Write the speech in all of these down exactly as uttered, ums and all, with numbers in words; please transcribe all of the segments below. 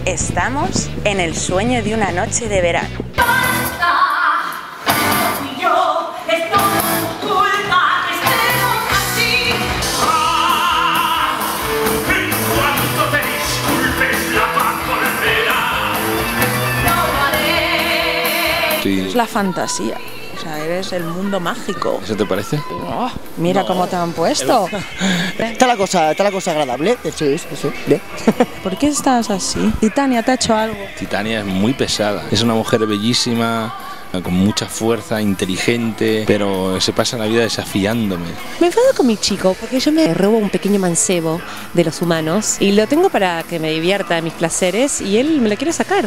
Estamos en el sueño de una noche de verano. Sí. Es la fantasía. O sea, eres el mundo mágico. ¿Eso te parece? Oh, mira no. cómo te han puesto. Está la cosa, está la cosa agradable. Sí, sí, sí. Bien. ¿Por qué estás así? Titania, ¿te ha hecho algo? Titania es muy pesada. Es una mujer bellísima, con mucha fuerza, inteligente, pero se pasa la vida desafiándome. Me enfado con mi chico porque yo me robo un pequeño mancebo de los humanos y lo tengo para que me divierta de mis placeres y él me lo quiere sacar.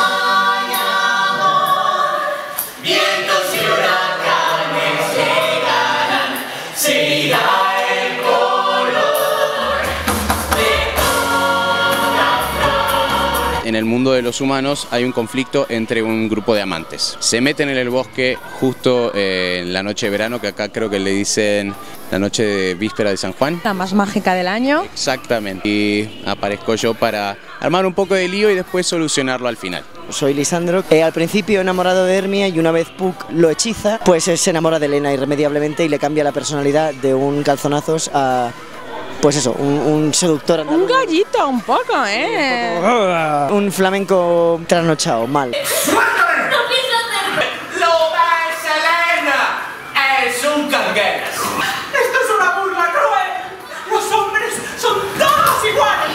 En el mundo de los humanos hay un conflicto entre un grupo de amantes. Se meten en el bosque justo eh, en la noche de verano, que acá creo que le dicen la noche de víspera de San Juan. La más mágica del año. Exactamente. Y aparezco yo para armar un poco de lío y después solucionarlo al final. Soy Lisandro, eh, al principio enamorado de Hermia y una vez Puck lo hechiza, pues él se enamora de Elena irremediablemente y le cambia la personalidad de un calzonazos a... Pues eso, un, un seductor andaluz. Un gallito un poco, ¿eh? Un flamenco trasnochado, mal. ¡Suéltame! ¡No pises ¡Lo ves, Elena! ¡Es un cangueras! ¡Esto es una burla cruel! ¡Los hombres son todos iguales!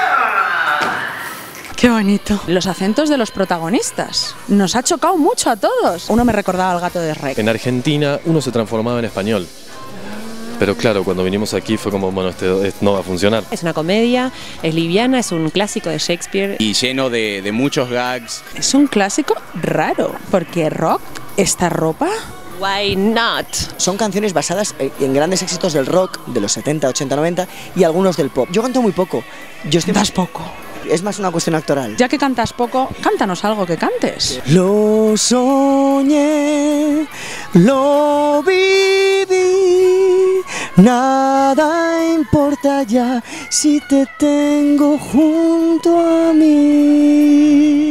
¡Qué bonito! Los acentos de los protagonistas. Nos ha chocado mucho a todos. Uno me recordaba al gato de Rec. En Argentina uno se transformaba en español. Pero claro, cuando vinimos aquí fue como, bueno, este, este no va a funcionar. Es una comedia, es liviana, es un clásico de Shakespeare. Y lleno de, de muchos gags. Es un clásico raro, porque rock, esta ropa... Why not? Son canciones basadas en grandes éxitos del rock de los setenta, ochenta, noventa y algunos del pop. Yo canto muy poco. Yo estoy Das poco. Es más una cuestión actoral. Ya que cantas poco, cántanos algo que cantes. Lo soñé, lo viví, nada importa ya si te tengo junto a mí.